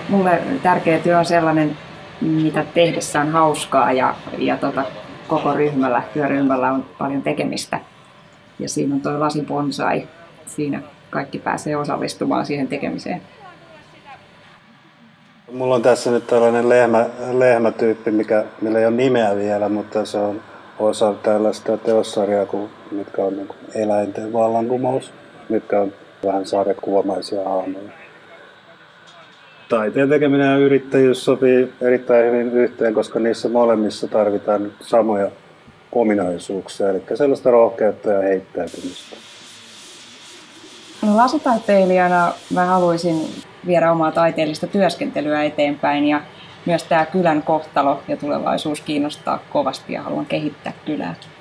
Mulle tärkeä työ on sellainen, mitä tehdessä on hauskaa ja koko työryhmällä on paljon tekemistä. Ja siinä on tuo lasibonsai. Siinä kaikki pääsee osallistumaan siihen tekemiseen. Mulla on tässä nyt tällainen lehmätyyppi, millä ei ole nimeä vielä, mutta se on osa tällaista teossarjaa, mitkä on niin eläinten vallankumous, mitkä on vähän sarjakuvamaisia hahmoja. Taiteen tekeminen ja yrittäjyys sopii erittäin hyvin yhteen, koska niissä molemmissa tarvitaan samoja ominaisuuksia, eli sellaista rohkeutta ja heittäytymistä. No, lasitaiteilijana mä haluaisin viedä omaa taiteellista työskentelyä eteenpäin ja myös tämä kylän kohtalo ja tulevaisuus kiinnostaa kovasti ja haluan kehittää kylää.